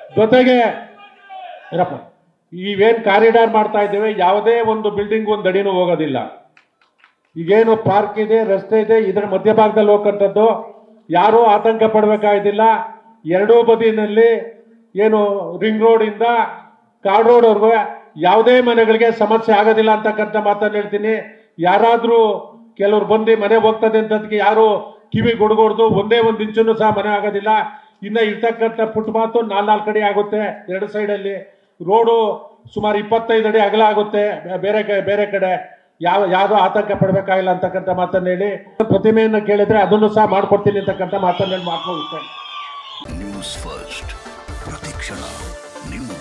ಜೊತೆಗೆ ಏನಪ್ಪ ಇವೇನು ಕಾರಿಡಾರ್ ಮಾಡ್ತಾ ಇದ್ದೇವೆ, ಯಾವುದೇ ಒಂದು ಬಿಲ್ಡಿಂಗ್ ಒಂದು ಅಡಿನೂ ಹೋಗೋದಿಲ್ಲ. ಈಗೇನು ಪಾರ್ಕ್ ಇದೆ, ರಸ್ತೆ ಇದೆ, ಇದರ ಮಧ್ಯಭಾಗದಲ್ಲಿ ಹೋಗಂಥದ್ದು ಯಾರೂ ಆತಂಕ ಪಡಬೇಕಾಗಿಲ್ಲ. ಎರಡೂ ಬದಿನಲ್ಲಿ ಏನು ರಿಂಗ್ ರೋಡ್ ಇಂದ ಕಾರ್ಡ್ ರೋಡ್ ವರ್ಗೂ ಯಾವುದೇ ಮನೆಗಳಿಗೆ ಸಮಸ್ಯೆ ಆಗೋದಿಲ್ಲ ಅಂತಕ್ಕಂಥ ಮಾತನ್ನು ಹೇಳ್ತೀನಿ. ಯಾರಾದರೂ ಕೆಲವ್ರು ಬಂದು ಮನೆ ಹೋಗ್ತದೆ ಅಂತದಕ್ಕೆ ಯಾರು ಕಿವಿ ಗುಡ್ಗೊಡ್ದು ಒಂದೇ ಒಂದು ಇಂಚನ್ನು ಸಹ ಮನೆ ಆಗೋದಿಲ್ಲ. ಇನ್ನು ಇರ್ತಕ್ಕಂಥ ಫುಟ್ಪಾತು 4 ಅಡಿ ಆಗುತ್ತೆ. ಎರಡು ಸೈಡಲ್ಲಿ ರೋಡು ಸುಮಾರು 25 ಅಡಿ ಅಗಲ ಆಗುತ್ತೆ. ಬೇರೆ ಕಡೆ ಯಾವುದೋ ಆತಂಕ ಪಡಬೇಕಾಗಿಲ್ಲ ಅಂತಕ್ಕಂಥ ಮಾತನ್ನು ಹೇಳಿ, ಪ್ರತಿಮೆಯನ್ನು ಕೇಳಿದ್ರೆ ಅದನ್ನು ಸಹ ಮಾಡ್ಕೊಡ್ತೀನಿ ಅಂತಕ್ಕಂಥ ಮಾತನ್ನು ಮಾಡ್ಕೊಂಡು ನ್ಯೂಸ್ ಫಸ್ಟ್ ಪ್ರತಿಕ್ಷಣ ನಿಮ್ಮ